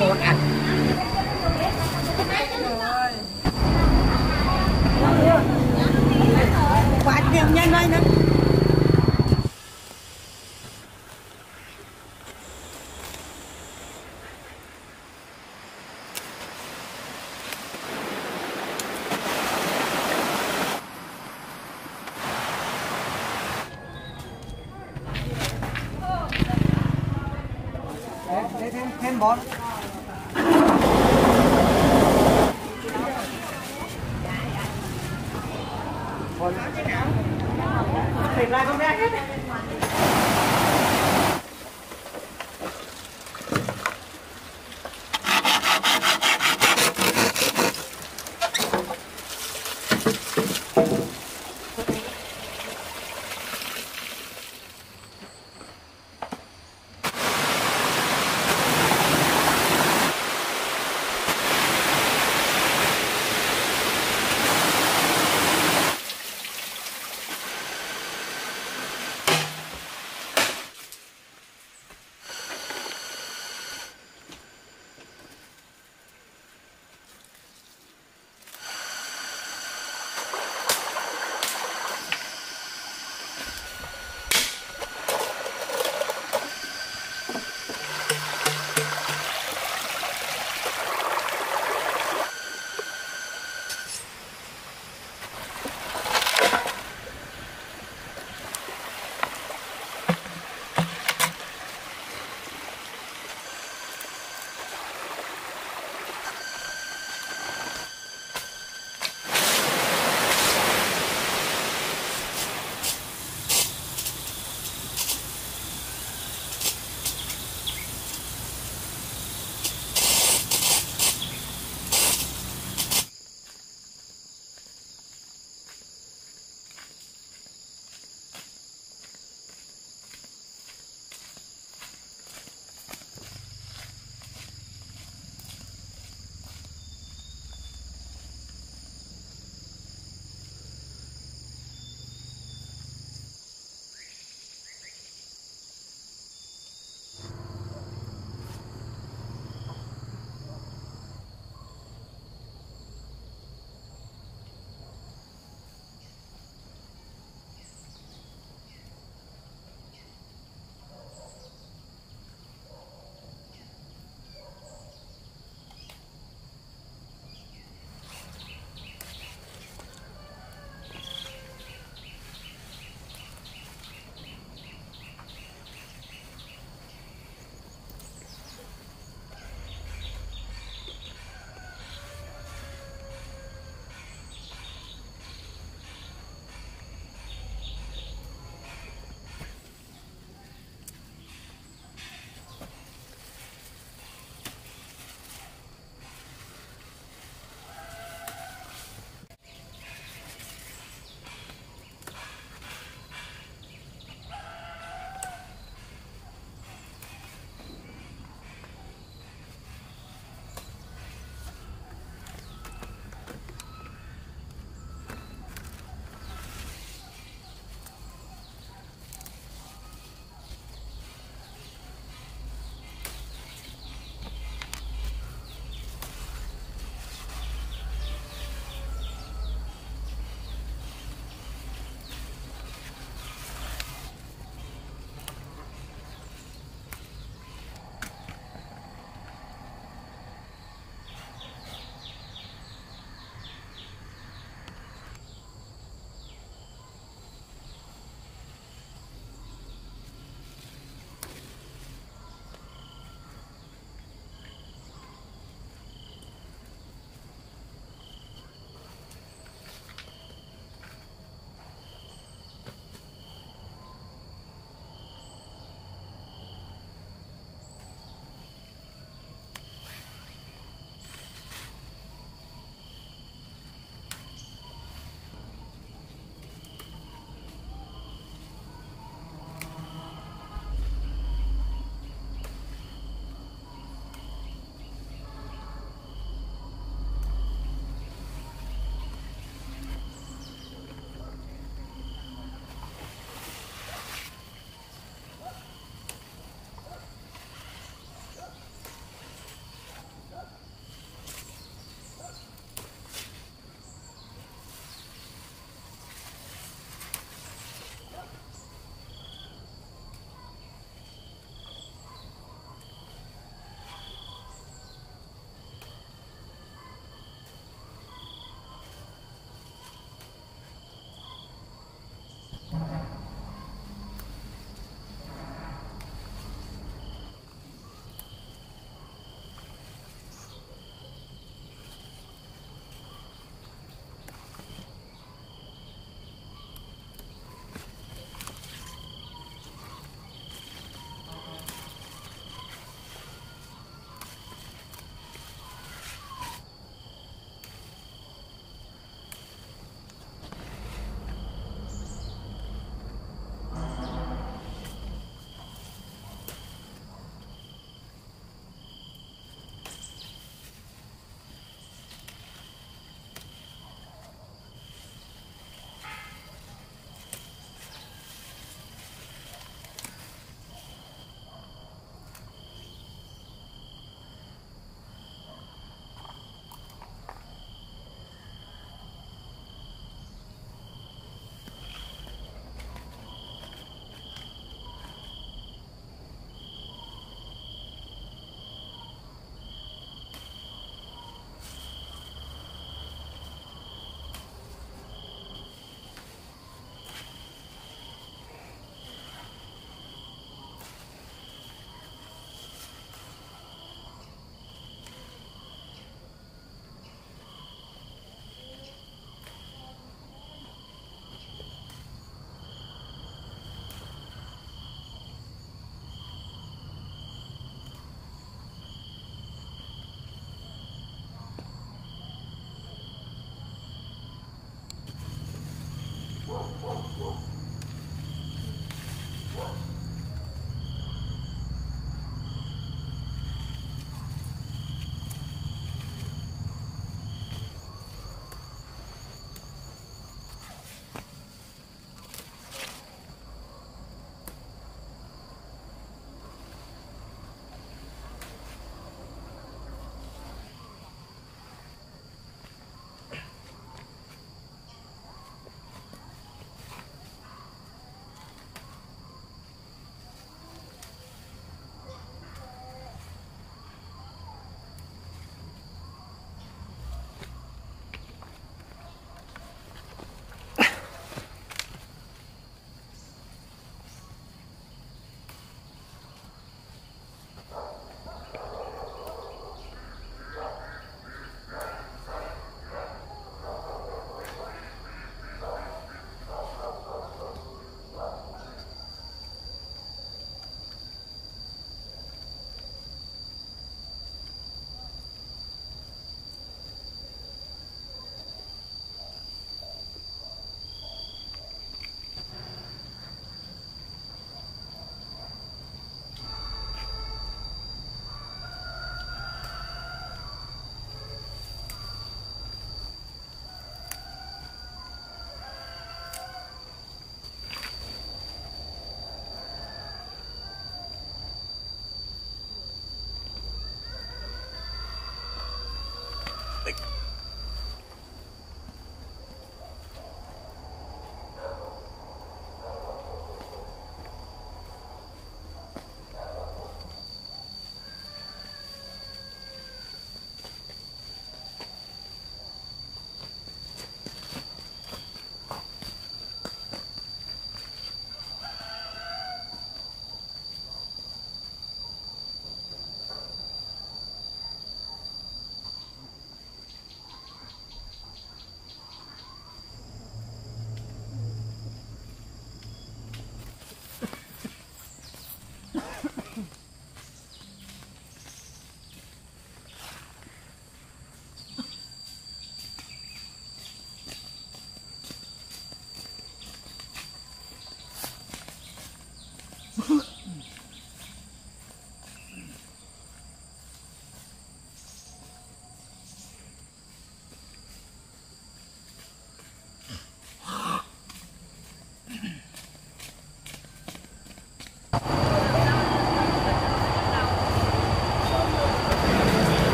món ăn. Quá nhiều nhân đây nữa. Để thêm bón. Thịt lại con bé.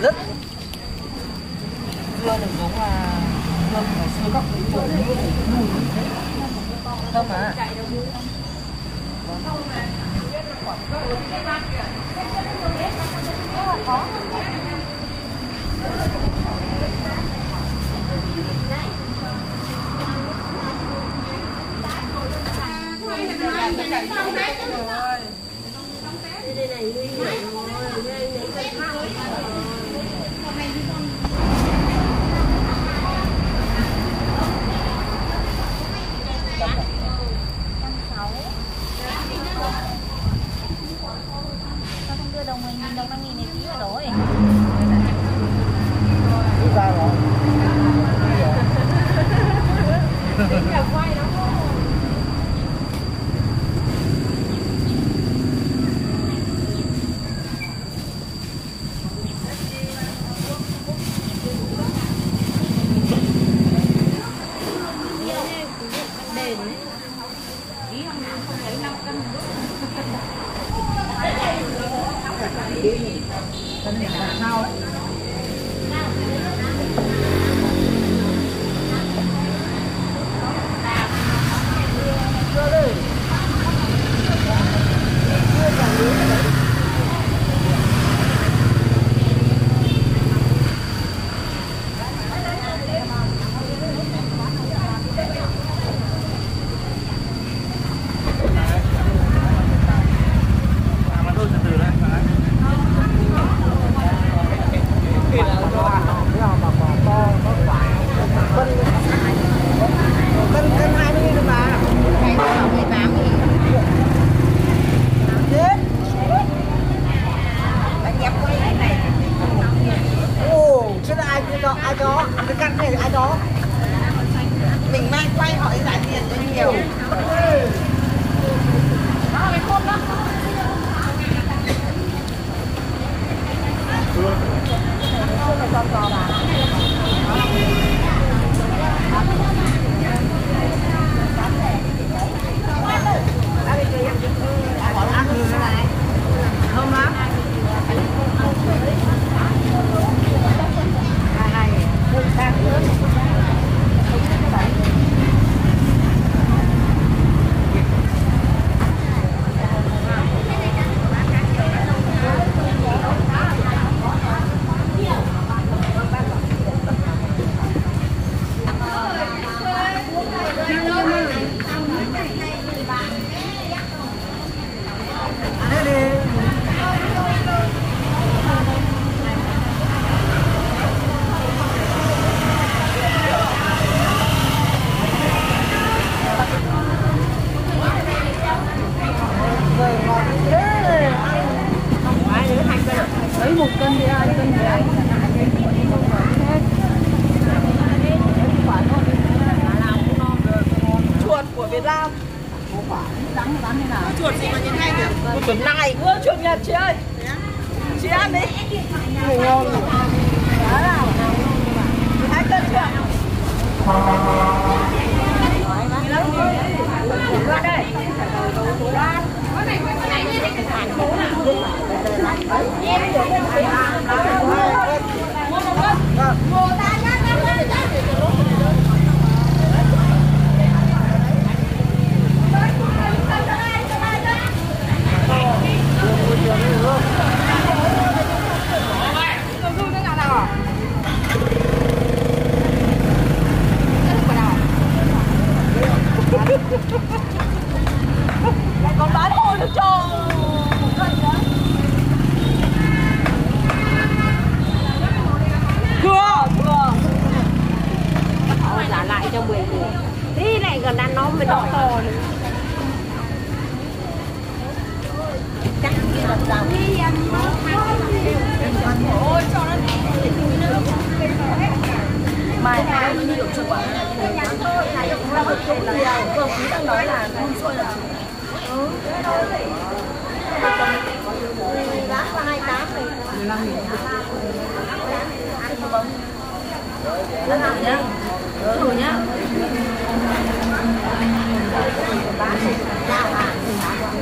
rất dưa đừng giống là dưa ngày xưa các cái chỗ mùi thơm mà. Đây này nguy hiểm rồi. Sao không đưa đồng 10.000 đồng 5.000 này tí rồi. Rút ra rồi. Nhà quay đó. Cái này là sao đấy? Ai đó, cái căn này ai đó. Mình mang quay hỏi giải tiền cho nhiều. Đó cái khôn đó. Ăn như thế này. Thơm lắm. Lấy 1 cân thì 2 cân thì anh chuột của Việt Nam. Đắng bán thế nào? Chuột gì mà nhìn hay nhỉ? Chuột này. Chuột Nhật chị ơi. Chị ăn đi. Ngon. Giá nào? 2 cân chưa? Qua đây. Còn bán thôi được cho. Thừa. Thôi trả lại cho 10 người. Tí này gần ăn nó mới đỏ to nữa. Chắc kia là sao? Ôi cho nó đi. Mai ai nhiều chụp ạ. Thôi này cũng là một chỗ nhiều. Vừa cũng đang nói là không xuôi là giá là 28 này. 15.000. Ăn thử nhá. Thử nhá.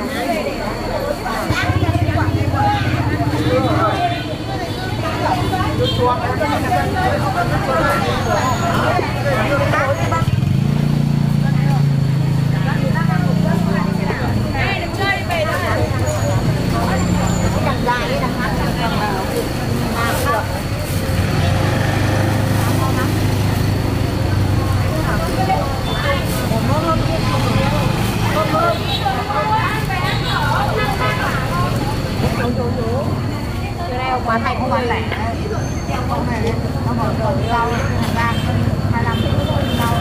Bán Mà thầy không bán lẻ. Con này nó mở đầu rau, ra 25 rau.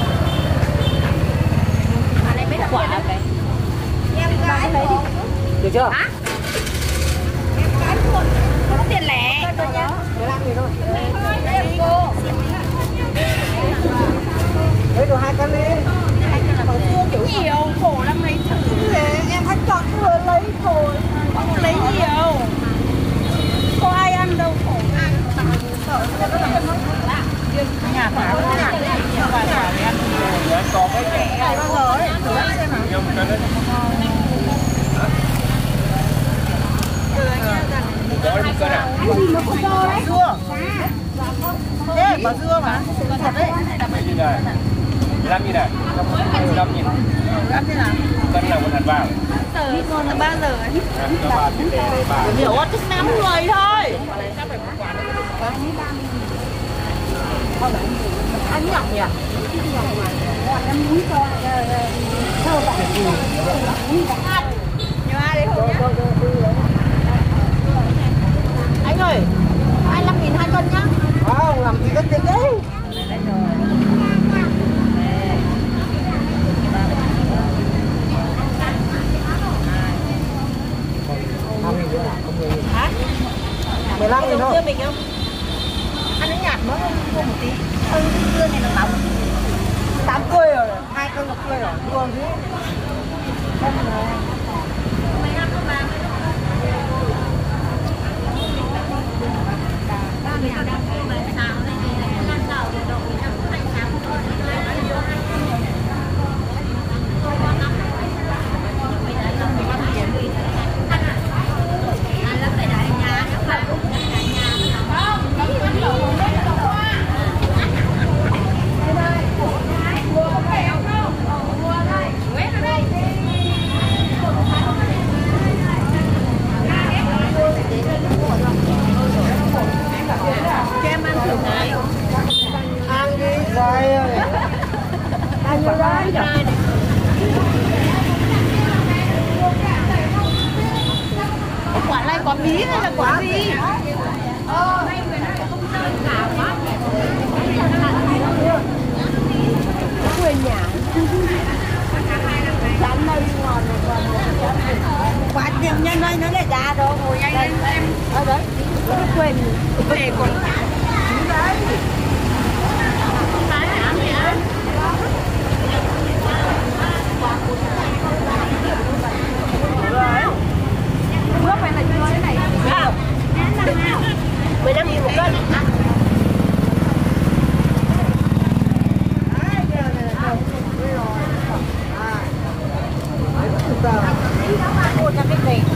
Mà lấy mấy quả vậy? Em gái lấy đi. Được chưa? Hả? Em gái luôn. Có tiền lẻ. 15 nghìn thôi. Đây cô. Lấy được 2 cân đi. Nhiều, khổ lắm lấy thử. Em hết chọn vừa lấy thôi. Không lấy nhiều. Có ai ăn đâu, khổ ăn. Nhà phá nó nhạt. Vài quả thì ăn nhiều. Có cái này bao giờ ấy. Thử ăn xem nào. Cái gì mà có dưa đấy? Dưa. Thế có dưa mà. Thật đấy. 15 nghìn này. 15 nghìn. Ăn thế nào? Cân nào một hạt vàng. Đi còn là 3 giờ ấy. Hiểu ớt thức 5 người thôi. Anh nhọc nhỉ? Nhiều ai đấy không nhá? Anh ơi, 25.000 2 cân nhá. không làm gì có tiền đấy. Hả? 15 nghìn thôi. Dưa mình không? Ăn nó nhạt mỡ hơn mua một tí. Dưa này nó nóng. 8 cơi rồi, 2 cân 1 cơi rồi, luôn chứ. Ăn đi rồi. Ăn vô đây. Quả này quả bí hay là quả gì? Quên nhà. Chán đây ngon rồi. Quả tiền nhân đây nó lại ra rồi. Ngồi nhanh lên em. Ở đấy. Quên. Về còn đấy. Nước phải là chưa thế này. 15 nghìn một cân. Mua cho cái gì?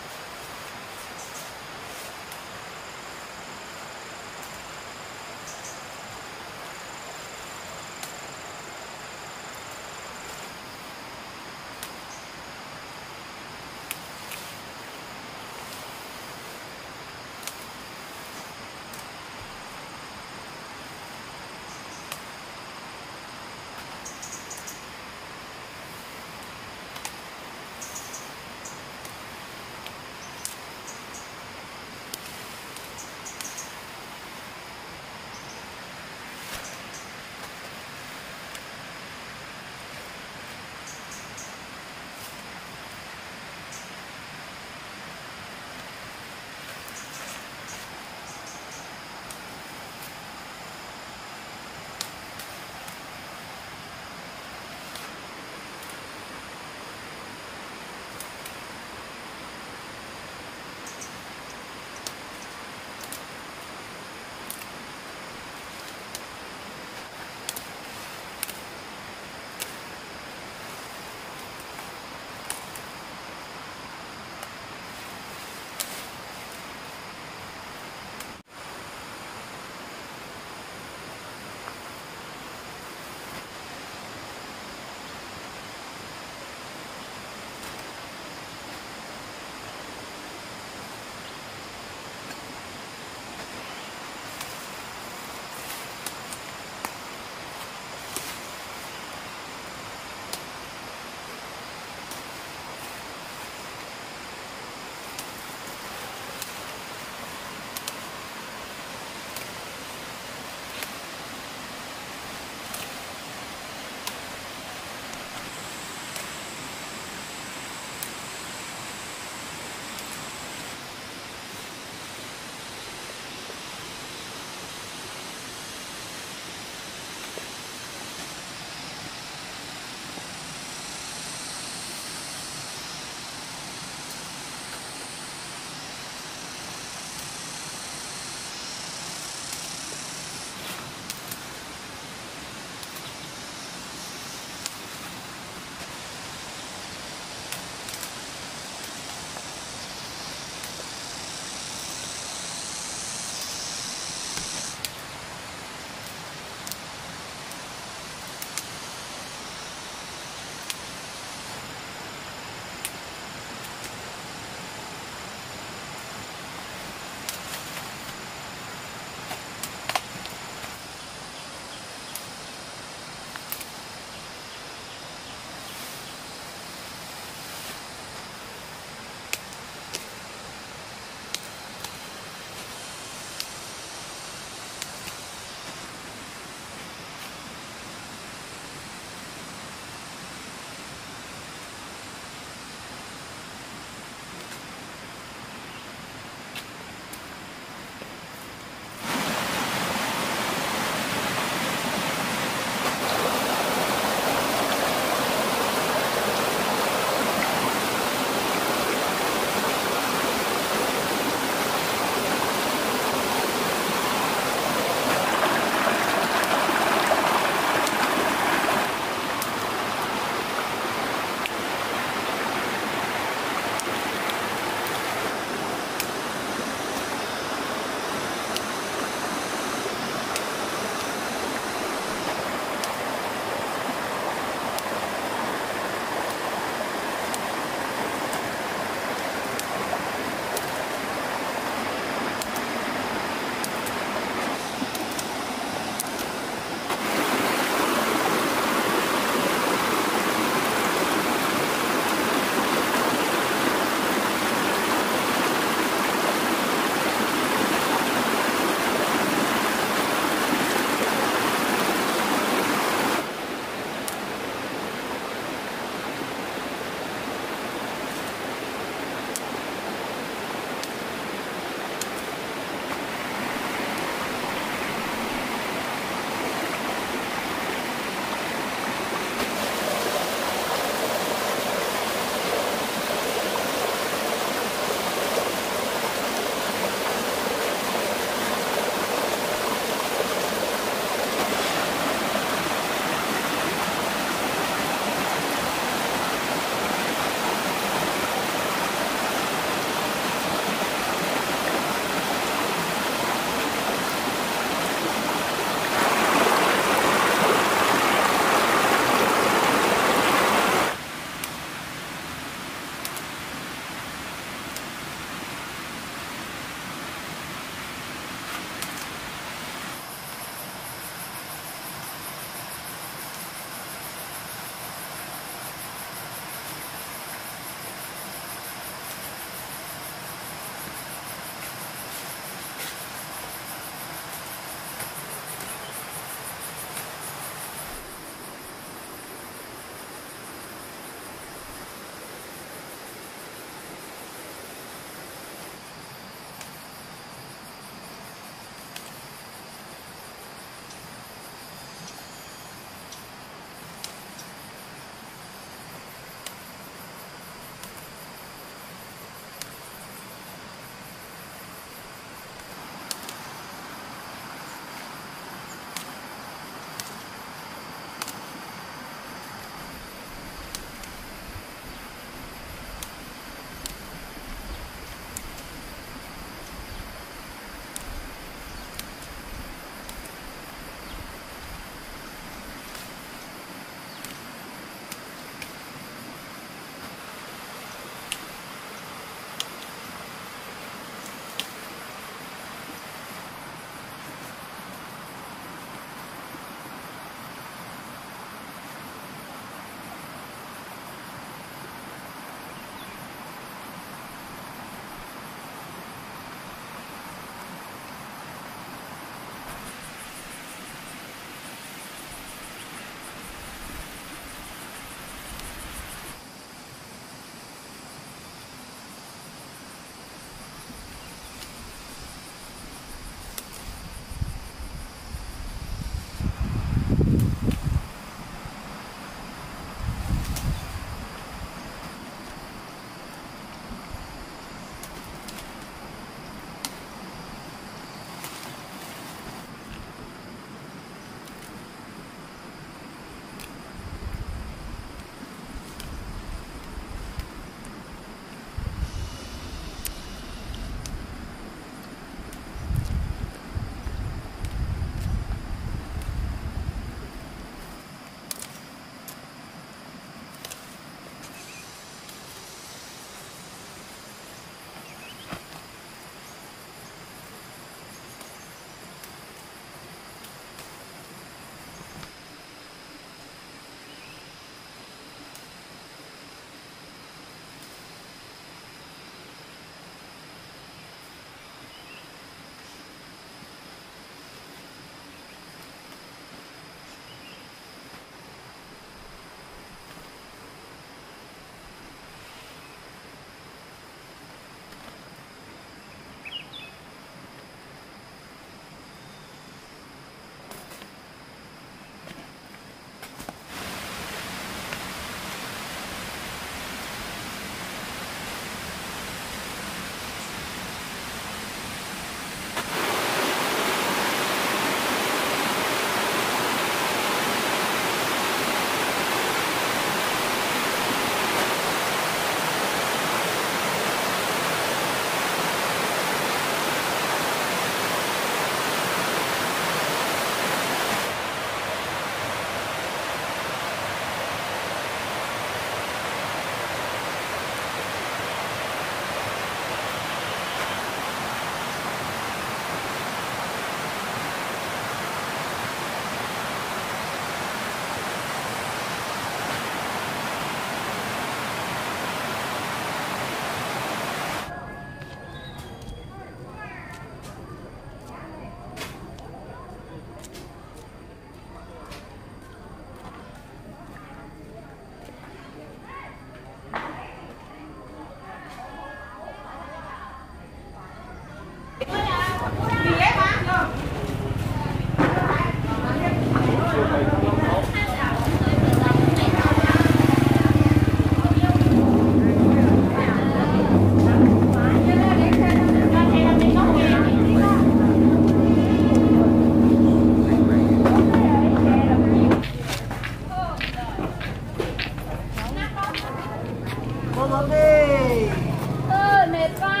dâu lớn đi. Mệt quá.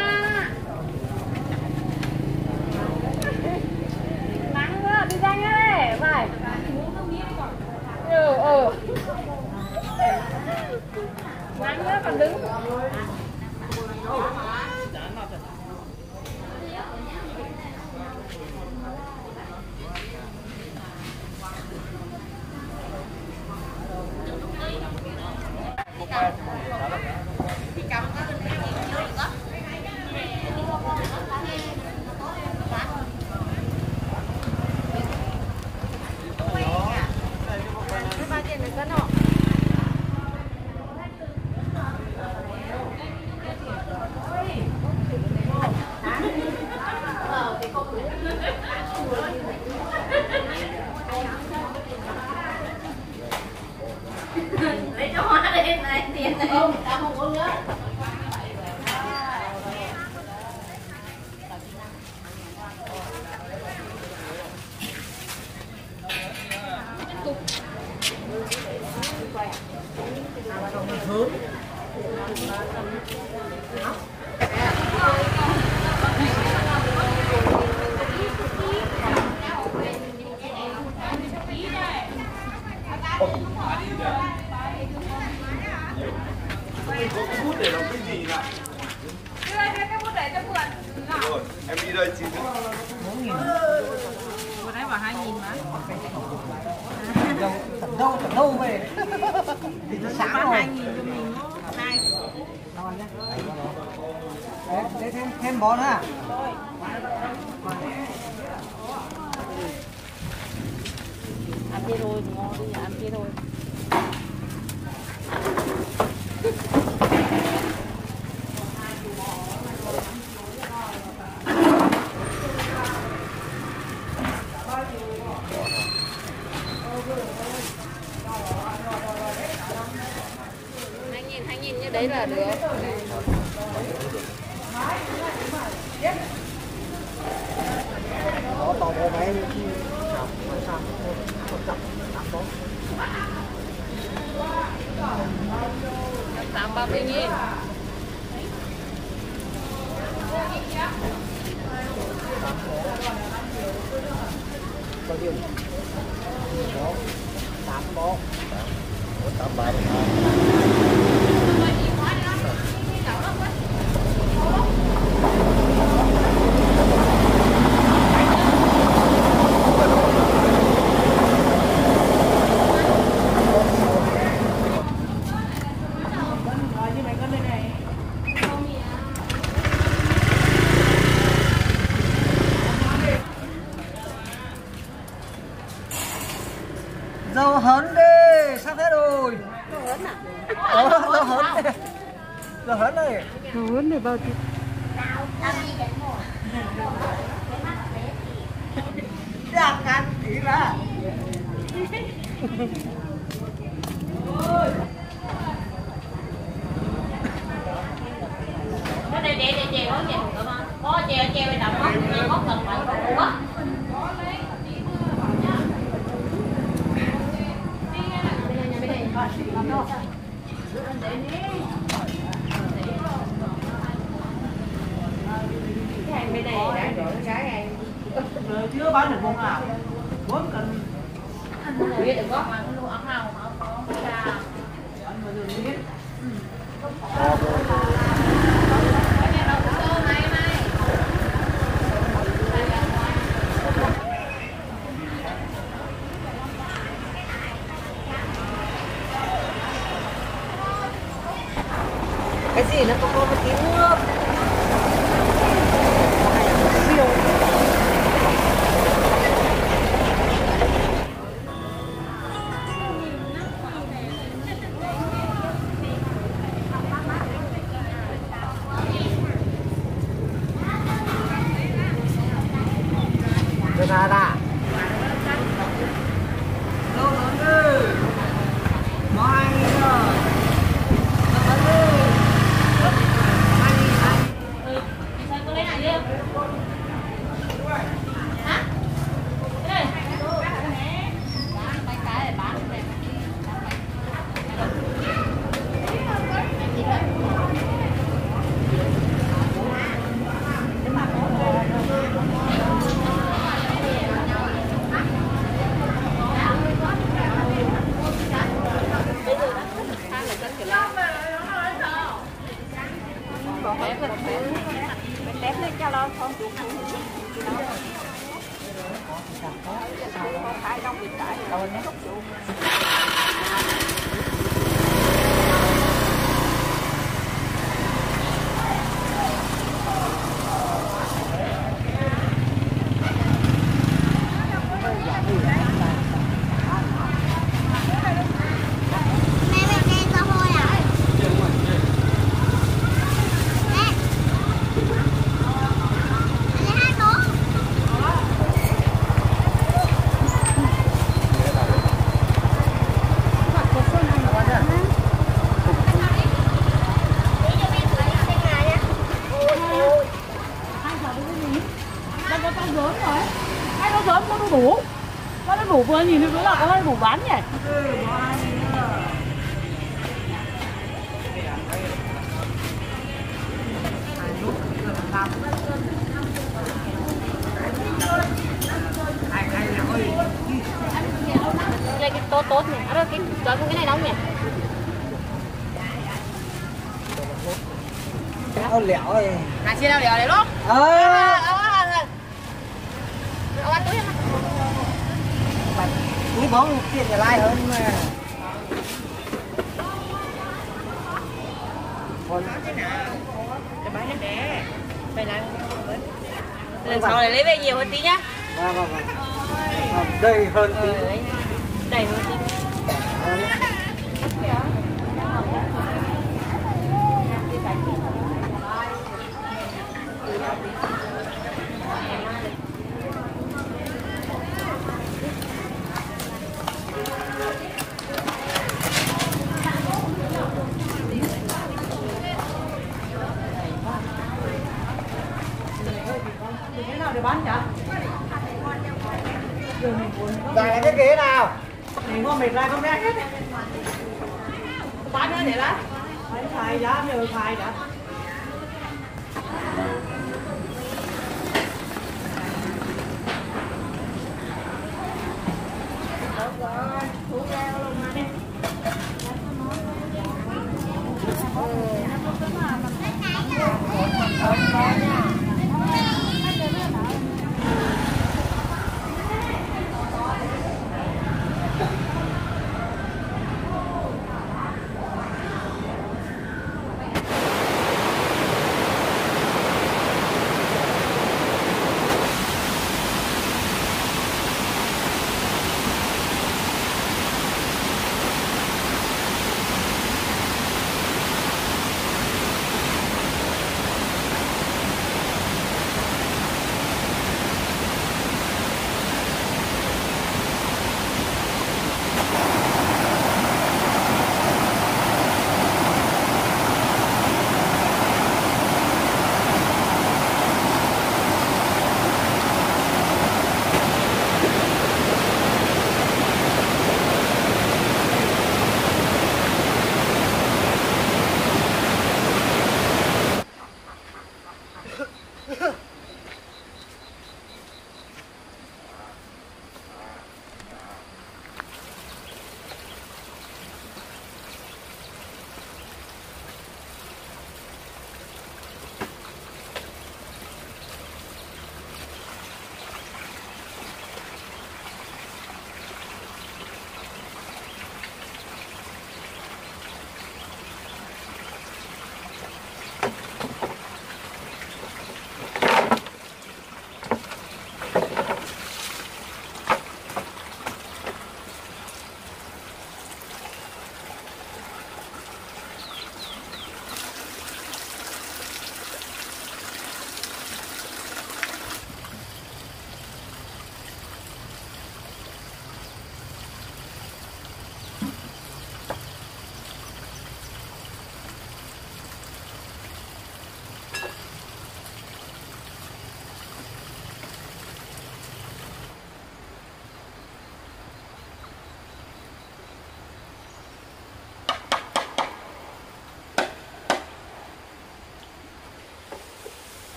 Nắng quá, đi ra nhá đây. Phải. Nắng quá còn đứng. Lấy cho hoa lên này, tiền này. Không, tao không có nữa. Bút để làm cái gì nào? Cái bút để cho mượn. Rồi, em đi đây chị. 4.000. Vừa nãy bảo 2.000 mà. Đâu về. Thì nó sáng rồi. 2.000 cho mình. 2. Rồi nhé. Để thêm bón ha. Ăn kia thôi, ngon đi, ăn kia thôi. Hai nghìn như đấy là được. Đó tỏ bộ máy Tám 30.000. bao nhiêu? Đó, 8 bó. 8 bài. Dầu hấn đi, sắp hết rồi. Dầu hấn à? Dầu hấn đi. Dầu hấn này. Dầu hấn này bao nhiêu? Đang ăn tí ra. Cái đây để chèo có chèo được không? Có chèo bên đầu móc cần phải quá. Cái hàng bên này đã gọi cái hàng. Chưa bán được không nào? 4 cân. Anh biết được có mà luôn ăn không? Không ra. Anh mà được biết. Cái gì nó có một tí nước. Siêu. Ra. Đâu nó đi. Nó 2.000 rồi. Nó đi. 2.000. vừa nhìn thấy là có hơi bủ bán nhỉ. Đây cái tốt tốt này, cái này nóng nhỉ? Áo lẹo ơi. Chia nào lẹo đấy luôn. Ông ăn túi không? Túi bóng tiền nhà lai hơn mà. Cái bánh nó đẻ. Phải làm. Lần sau này lấy về nhiều hơn tí nhá. Vâng. Đây hơn tí. Đầy hơn tí. Thế nào để bán chả? Dài cái ghế nào? Mình ngon mệt lại không ra hết. Bán nữa để bán. Phải xài giá nhờ xài đã.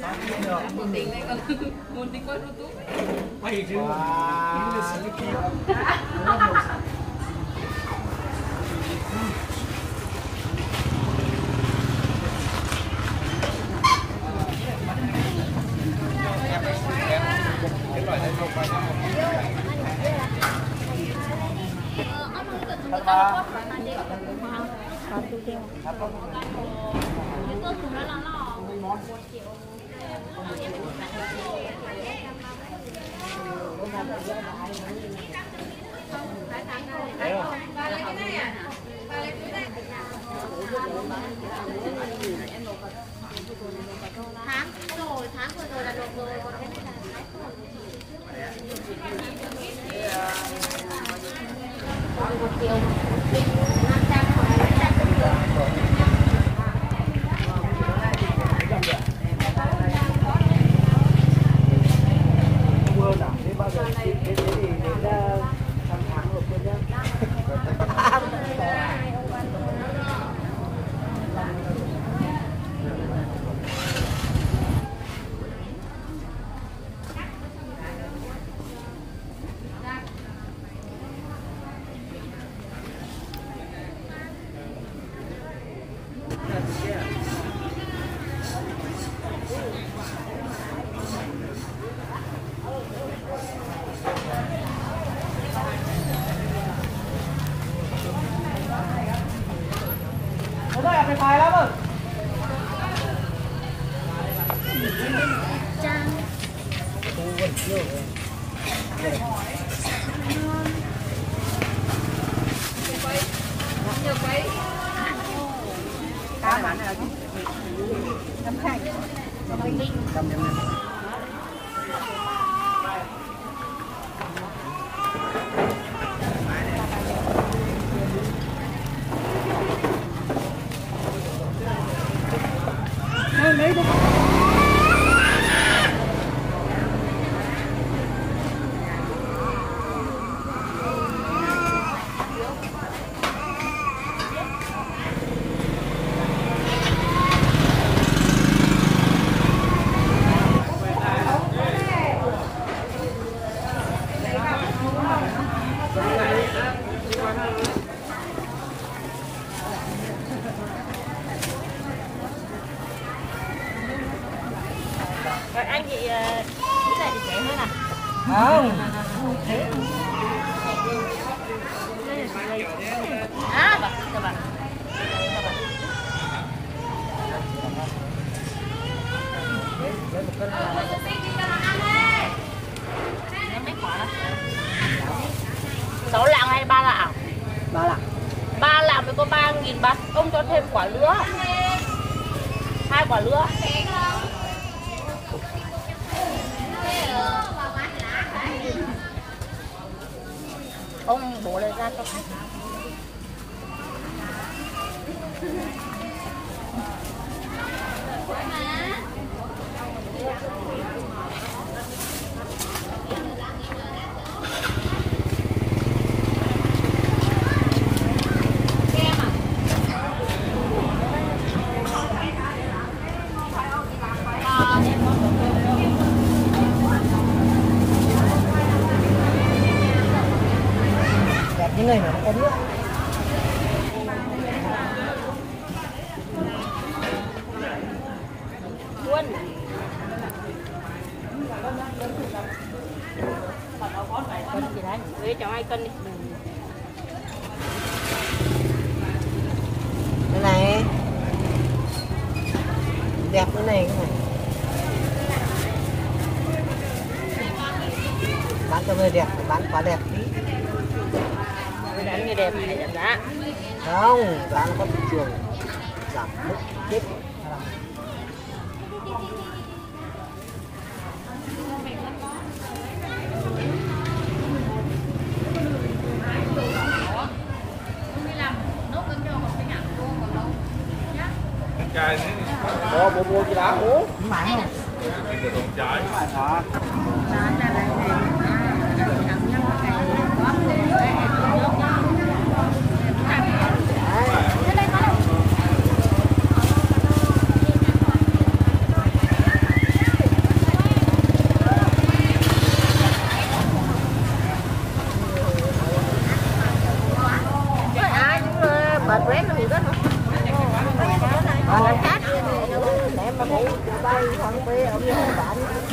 Nguồn tiền này còn nguồn tiền quay YouTube. Mày chứ. Tháng vừa rồi là nộp rồi, còn cái này là một triệu 500 Bao giờ thì đến thăm tháng rồi quên nhá. Phải phải lắm rồi. Cá bán là Cam Khanh. Cam nhâm. Lấy đi. Rồi anh chị cái này thì rẻ hơn à? Không. À, vâng, các bạn. Mấy quả đó? 6 lạng hay 3 lạng? 3 lạng. 3 lạng mới có 3.000 bát. Ông cho thêm quả lứa. 2 quả lứa. Ông bổ lại ra cho khách. Những người mà không có nước. Luôn. Cân gì đấy? Với cho 2 cân đi. Cái này đẹp, cái này bán cho người đẹp, bán quá đẹp tí. Bán người đẹp thì giảm giá. Không, giá nó có thị trường giảm mức chết. Chai đấy. Có bố mua cái đá uống. Mãi không? Cái đồng trái. Đó. Nó cắt để mà thấy bay không bê ở bên bạn.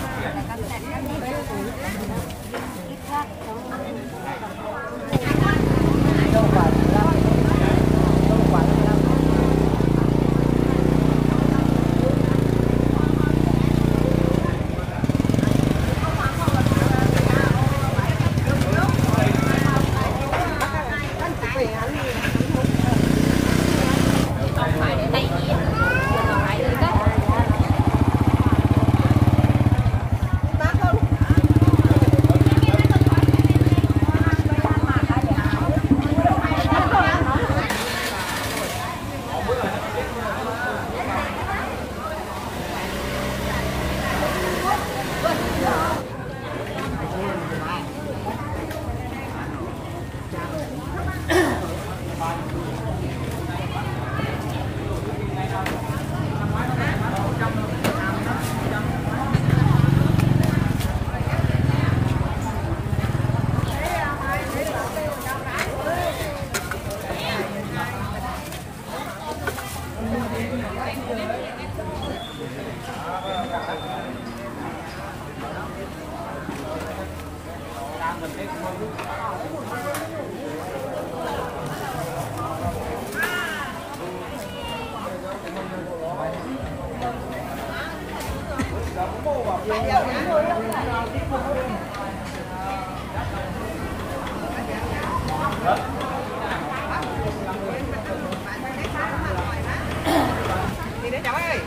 Đi đến cháu ơi.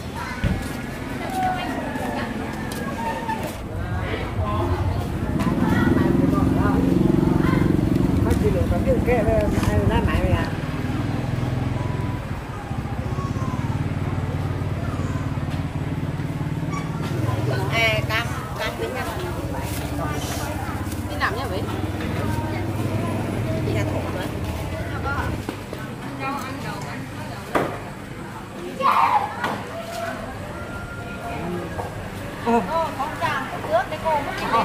Nó chỉ được cái lá mại này à. Cam tính ra. Đi làm nhá vậy? Đi ra thổ nữa. Con chàng nước để cô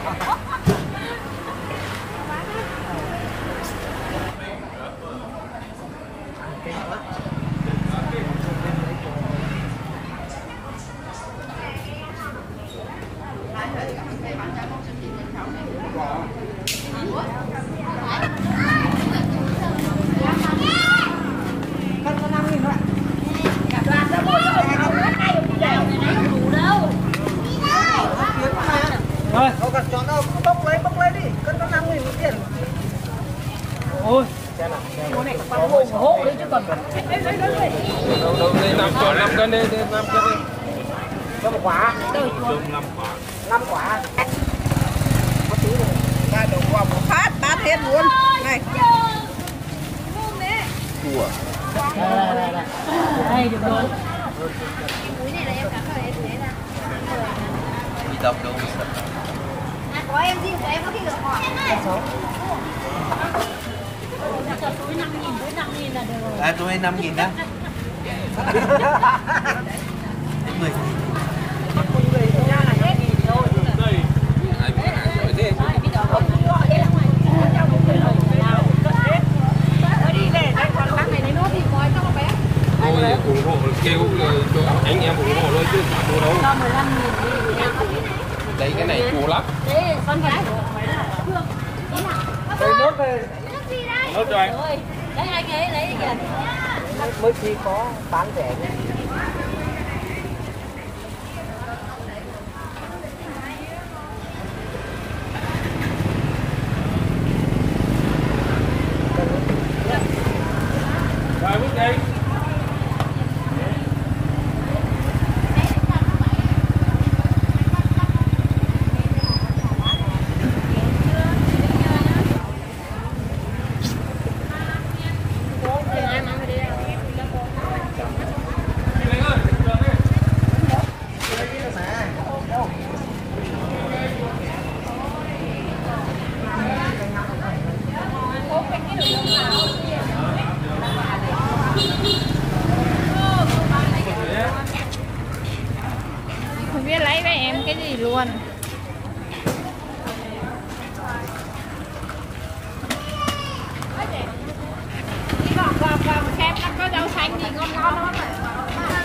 Thôi, không cần chọn đâu, bốc lấy đi, cân có 5.000 một tiền. Ôi, xem nào. con này con hộ đấy chứ còn. Đâu đây 5 cân đi, 5 cân đi. Cho một quả. Chôm 5 quả. 5 quả. Có tí rồi. Ra đồ quả một phát 3 thiên luôn. Này. Cua. Đây. Đây được rồi. Cái này là em cảm ơn em thế ra. Đi đâu đâu. Của em gì của em có khi được hỏi. Cho túi 5.000 là được rồi. À tôi 5.000 đó. Đến 10. Thôi ủng hộ kêu cho anh em ủng hộ thôi chứ chẳng mua đâu. Cho 15.000 đi. Đấy cái này cù lắm. Đấy, con gái. Đây nốt đây. Nốt cho anh. Rồi, đấy anh ấy lấy kìa. Mới chỉ có bán rẻ nhé. Rồi bước đi. Không biết lấy với em cái gì luôn. Đi vòng xem nó có rau xanh gì ngon ngon không?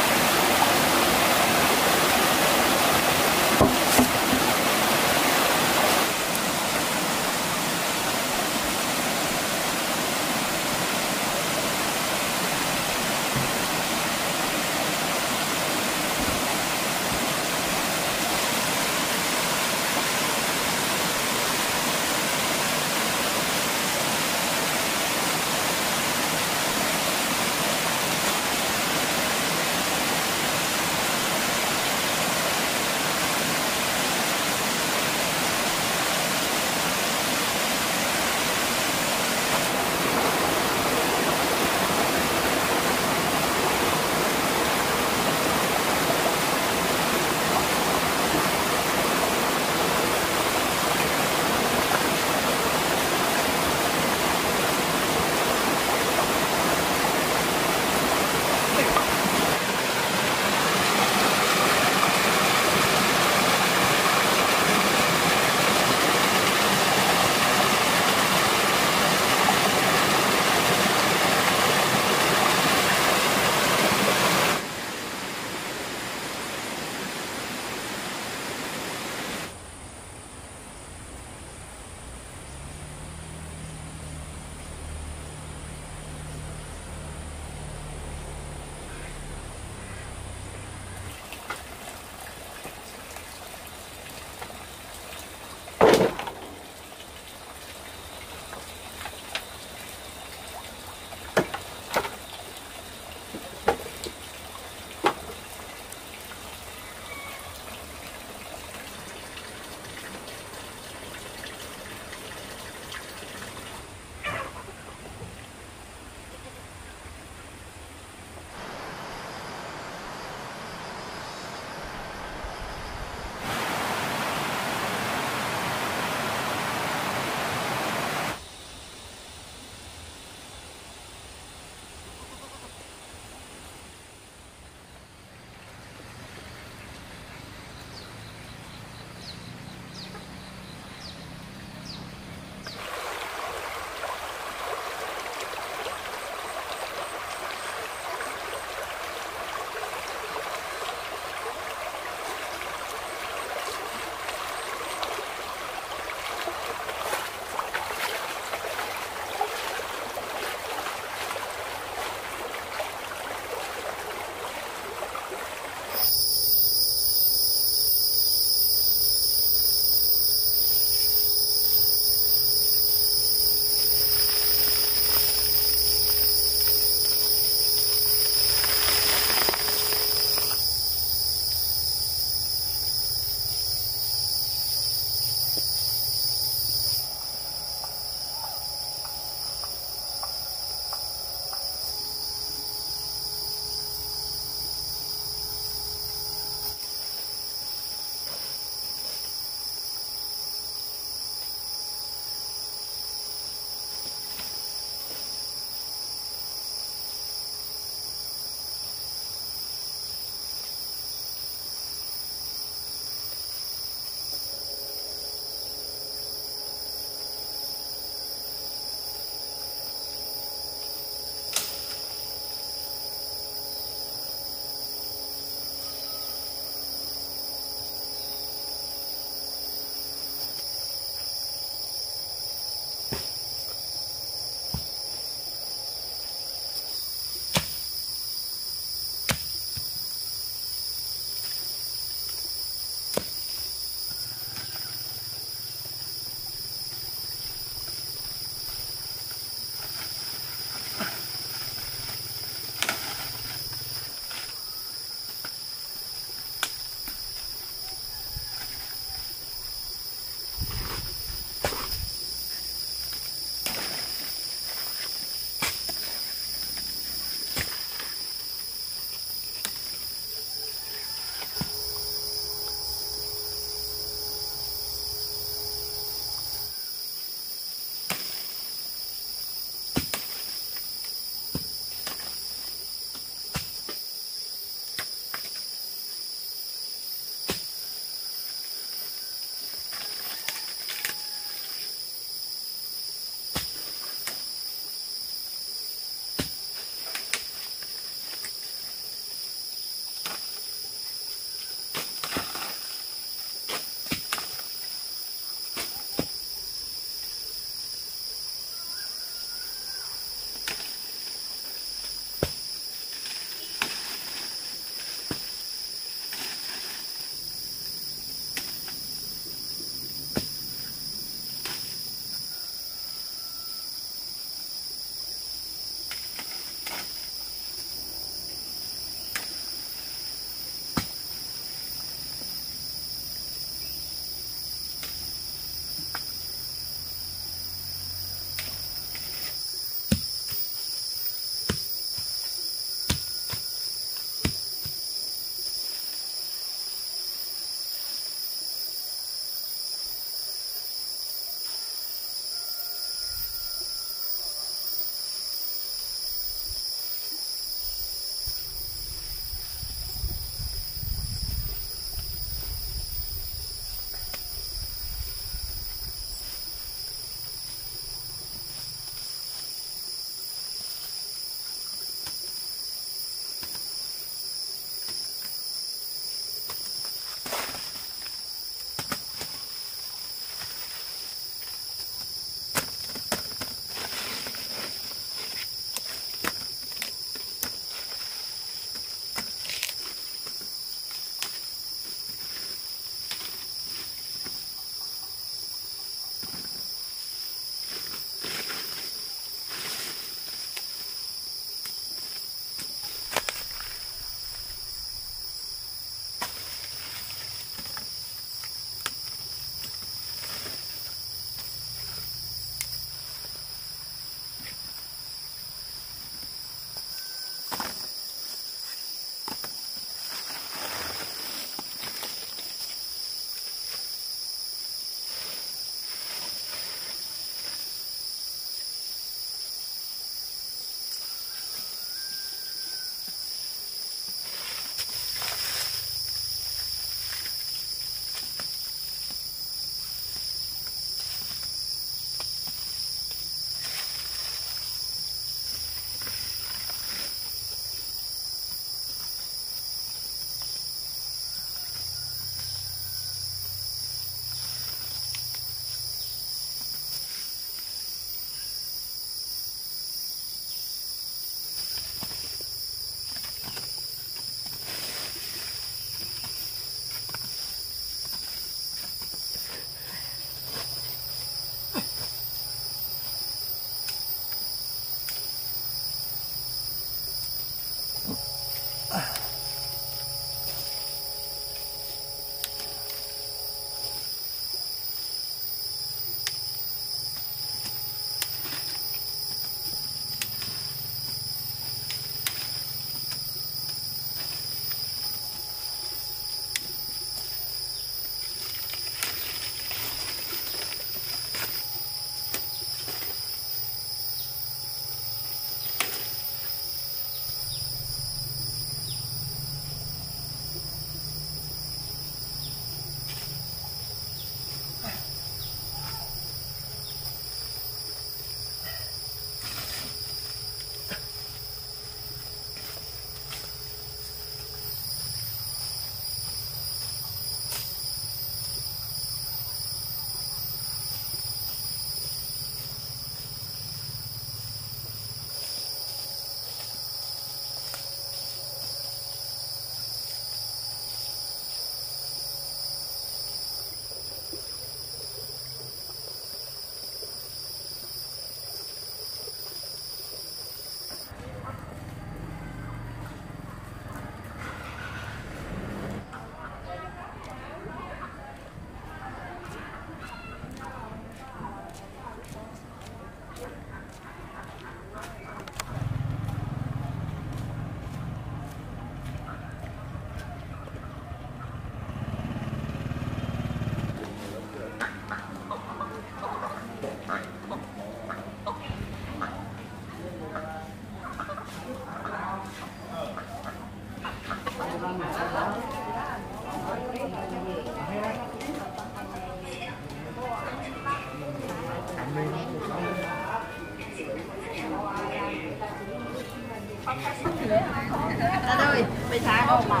ơi, bây giờ đâu mà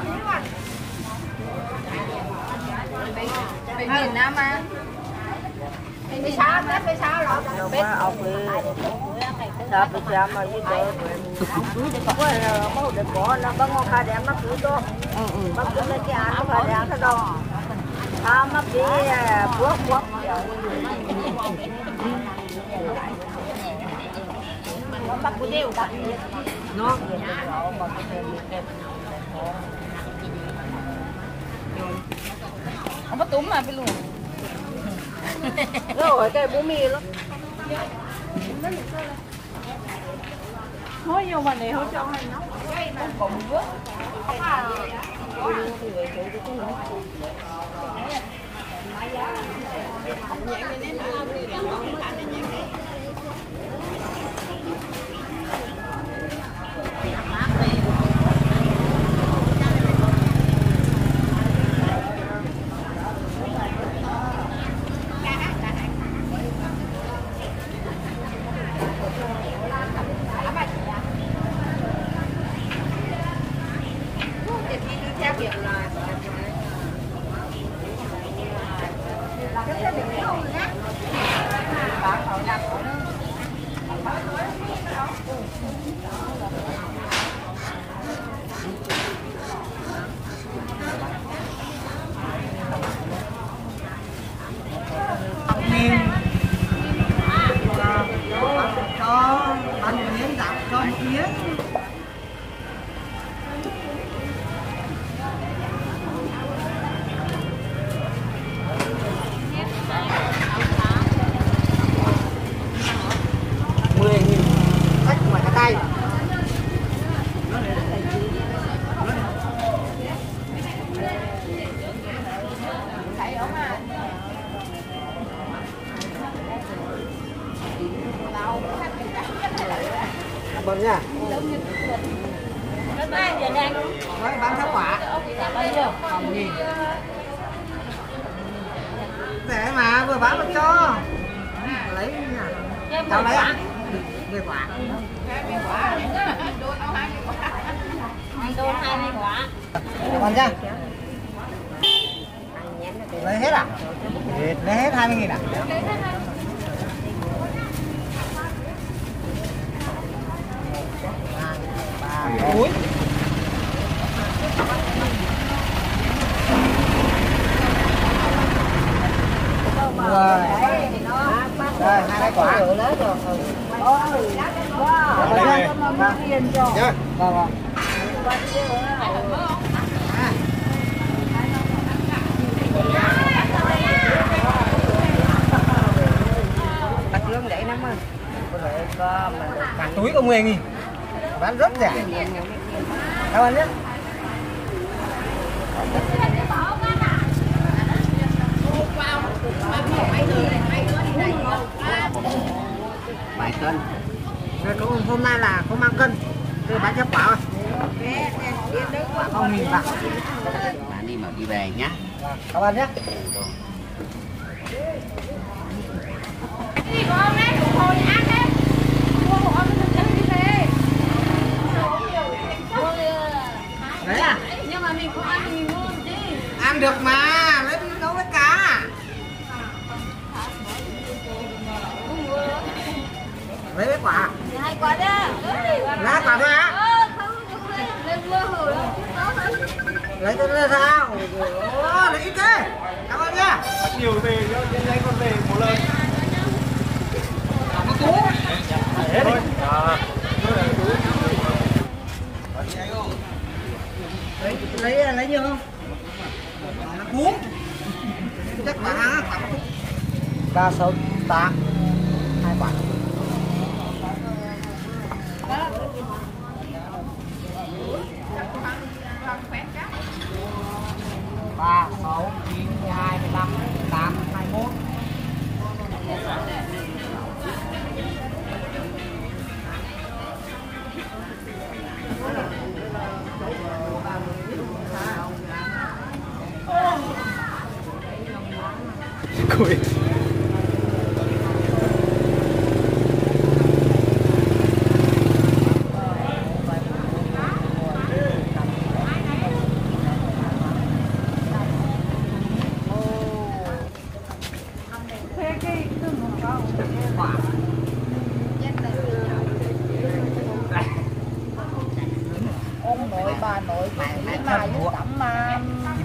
mình nhìn nào mà bây sao đấy, bây sao rồi bây ông đi sao bây giờ mà như thế có được có nó có ngon khai đẹp nó cứ to bắt cứ lấy cái ăn nó khai đẹp nó đâu mà bị buộc bắt cái đều nó không có túm mà phải luôn rồi cái bún mì lắm hối vô mà này hối cho hay nó còn vớt Bận nha. Đấy, bán thảo quả. Để mà vừa bán được cho. Lấy nha. Cháu lấy à? Về quả. Đôn 20 quả. Còn nha. Lấy hết à? Lấy hết 20.000 à? Ui. Rồi, hai cái quả. Bạch lương vậy lắm ơi. Cả túi có 10.000. Bán rất rẻ. Cảm ơn nhé. Bảy cân. Rồi hôm nay là không mang cân. Rồi bán chấp quả thôi. Không nghìn bạc. Bạn đi mà đi về nhá. Cảm ơn nhé. Đi con hôm nay đủ hồi ăn em. Mua một con chân đi về. Đấy à? Nhưng mà mình không ăn thì mình mua làm chi? Ăn được mà, lấy đi nấu với cá. Lấy cái quả. Hai quả đó. Lá quả thôi á? Lấy cái ra sao? Lấy ít thế. Cảm ơn nhá. Nhiều về cho nhanh con về một lần. Có cú. Hết thôi. Lấy nhiều không? Là cú. Chắc quả. 3, 6, 8. 2 quả. 3, 6, 9, 12, 15, 18, 21. Cùi. Ông nội bà nội mày mà vô tắm mà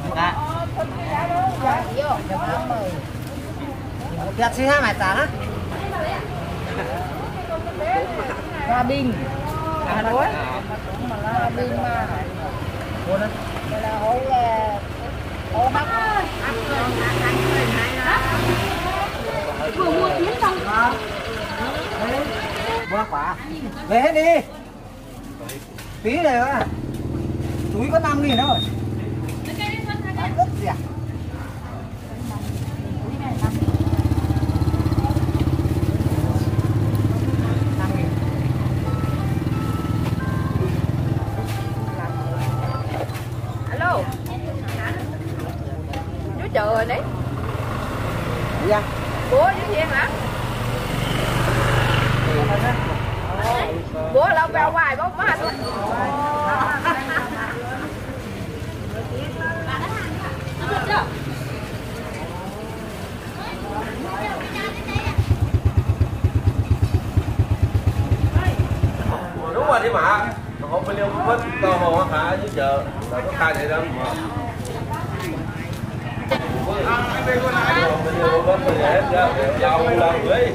Việt xin hai mày trả đó. Gia đình Hà Nội mà là đình mà đây là hố hấp vừa mua tiếng xong Mua quả. Về hết đi. Tí này á. Túi có 5.000 thôi. Rất rẻ. alo chú chờ rồi đấy Dạ. bố với Hiền hả bố lâu vào hoài bố má thôi Đúng rồi đi mà không phải liêu mất cơ hồ hả chứ chờ là có khai vậy đâu mà bây giờ có người hết giàu làm ấy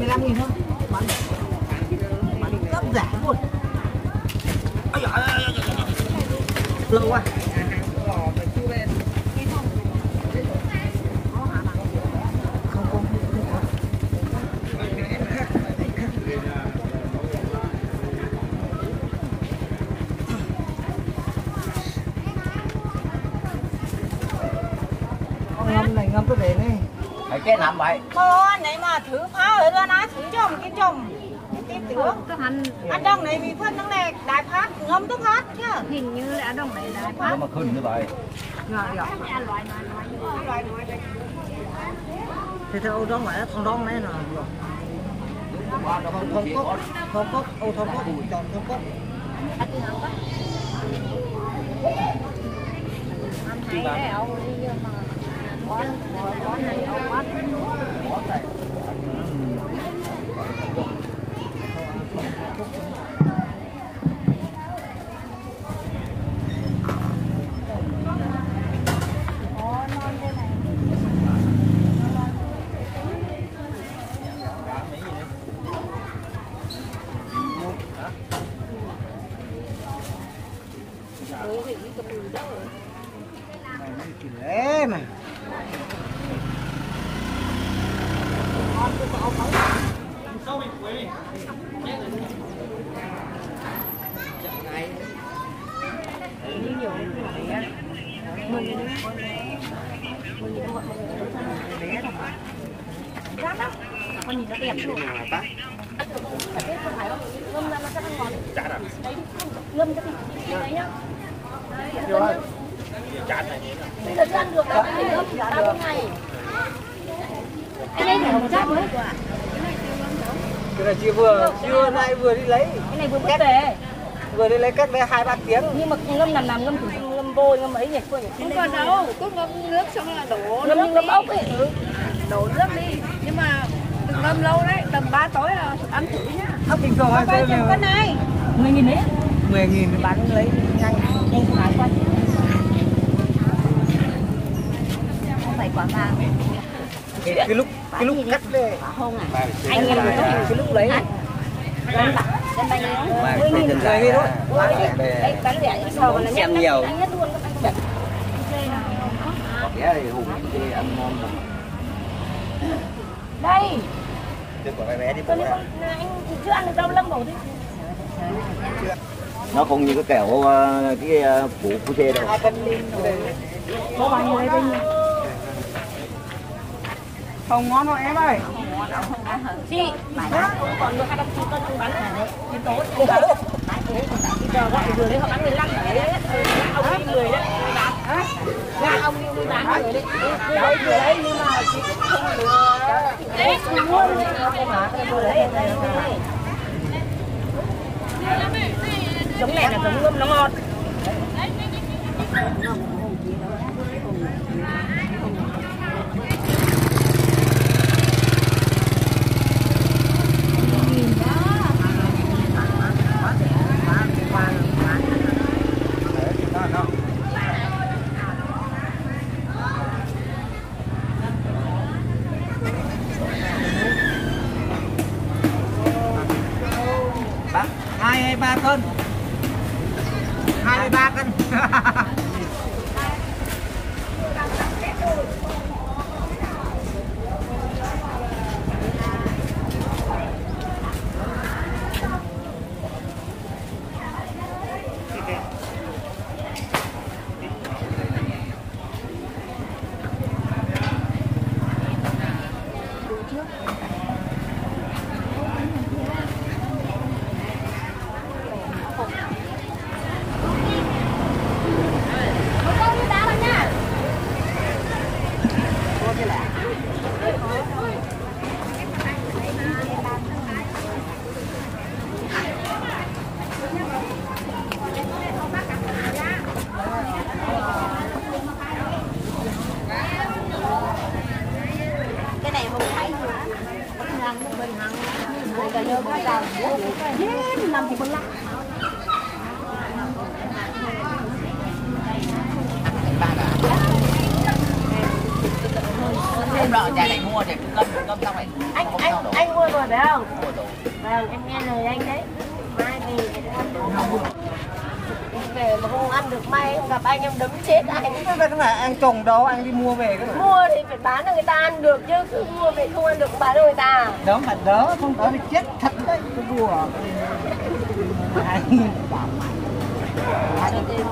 15.000 thôi. Bán rất rẻ luôn. Lâu quá. Ngâm này ngâm tôi để này. Phải cái làm vậy. Con này mà thử phá rồi nó thử chồng cái chồng. Tiếp được. Ăn đông này vì phân nó này đại phát ngâm tức phát chứ. Hình như là đông này đại phát. Mà khơi như vậy. Rồi. Thì theo đó phải thằng đông này là thông cốc, ô thông cốc, chọn thông cốc. Lé mà. Con nhìn nó đẹp luôn. Ngâm ra nó sẽ ăn ngon. Đấy, ngâm cho thịt đấy nhá. Rồi. Chán này. Bây giờ ăn được đâu, phải ngâm 3 ngày. Cái này phải hồng chát mới. Cái này chưa nay vừa đi lấy. Cái này vừa mất về. Vừa đi lấy cách đây 2-3 tiếng. Nhưng mà ngâm làm ngâm thử ngâm vôi ngâm ấy nhỉ, quên nhỉ. Không còn đâu, cứ ngâm nước xong là đổ Ngâm ốc ấy. đổ nước đi. Nhưng mà ngâm lâu đấy, tầm 3 tối là ăn thử nhá. Ốc bình thường hay Quay chừng con này. 10.000 đấy. 10.000 bán lấy nhanh. Đây phải quay. Không phải quả vàng. Cái lúc cắt đây. Không à. Anh em cái lúc lấy. Lên bánh đấy. 10.000 thôi. Đấy, bán rẻ như sầu là xem nhiều. nhất luôn các bánh Bé thì hùng thì ăn ngon rồi. đây. Chứ còn cái bé đi Tôi anh chưa ăn được đâu Lâm bảo thế. Nó không như cái kẹo cái củ phu thê đâu. Có bao nhiêu đây bên nhiêu? Không ngon đâu em ơi. Chị, còn được 200 cân không bán này đấy. Đến tối không bán. Bây giờ gọi vừa đấy họ bán 15 đấy. Ông đi 10 đấy. Bán. Ông đi bán người đấy. Đấy vừa đấy nhưng mà chị không được. Đấy, mua rồi. Giống này là giống ngâm nó ngon. Hai 3 cân. 23 cân. Làm thì con lắc. Không đợi nhà này mua để cơm xong này. Anh mua rồi phải không? Vâng, em nghe lời anh đấy. Mai về thì ăn. Về mà không ăn được, mai em gặp anh em đấm chết anh. Cái này anh trồng đâu, anh đi mua về cái này. Mua thì phải bán cho người ta ăn được chứ, cứ mua về không ăn được bán cho người ta. Đỡ mà đỡ, không đỡ thì chết thật đấy, tôi đùa. Anh bảo mày.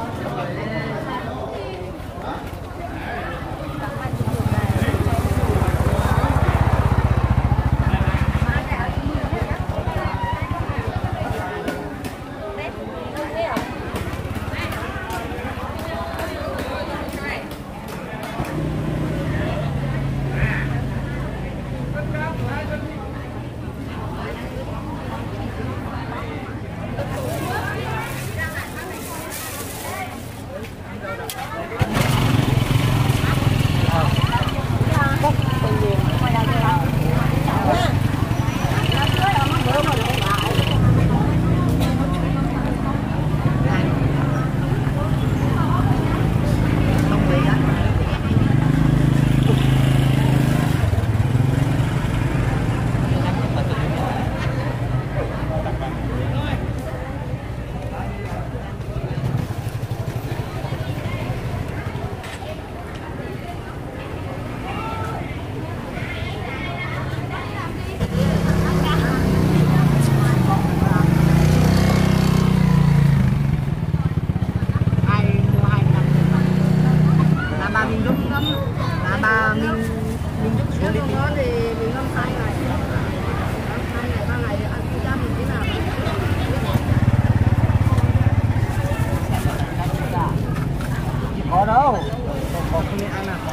Có đâu, có không ăn à?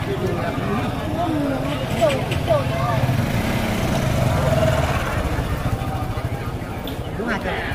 Đúng hả trời?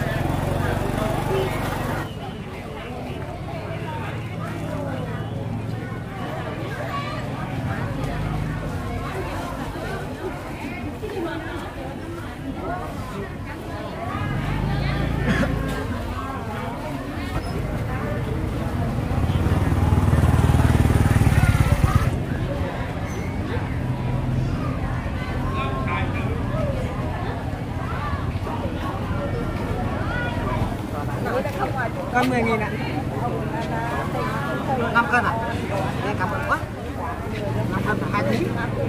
Cân 10.000 ạ. 5 cân à? Đây cảm ơn quá. 5 cân là 2 tí.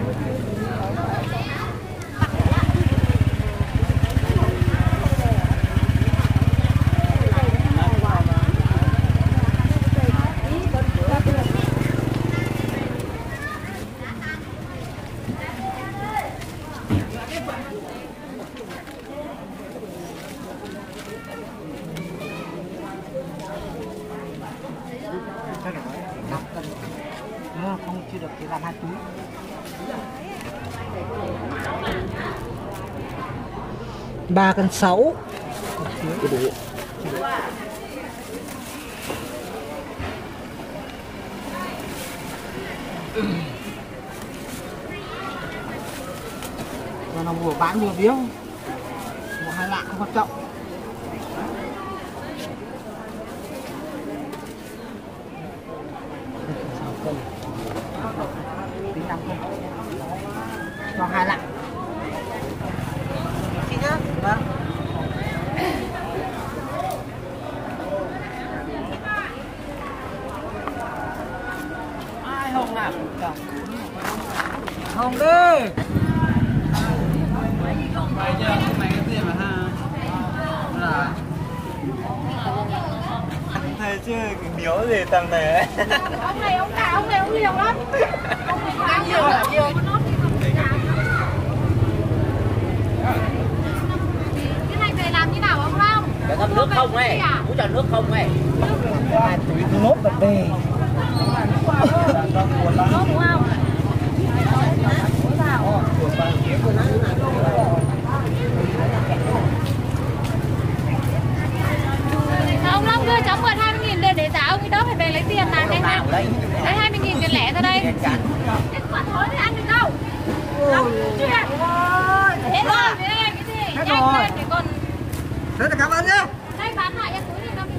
Không chưa được thì làm 2 túi. Ba cân 6. Và nó vừa bán vừa biếu. Một hai lạng không quan trọng. Tính 5 cân cho 2 lạng. Chị nhá. Vâng. Ai Hồng nào? Hồng đi. Mày chưa? Mày cái gì mà ha? Là thầy chứ miếu gì tầm này ấy. Ông này ông cả, ông này ông nhiều lắm. Ông này nhiều là nhiều. Cái này về làm như nào ông Long? Để ngâm nước không ấy, muốn cho nước không ấy. Túi nốt bật bề. Nốt đúng không? Ông Long đưa cháu mượn 20.000 để trả ông ấy đó phải về lấy tiền này. Đây 20.000 tiền lẻ ra đây. Cái quả thối thì ăn được đâu. Long chưa? Hết rồi. Cái gì? Nhanh lên để còn. Thế là cảm ơn nhé. Đây bán lại em túi này 50.000.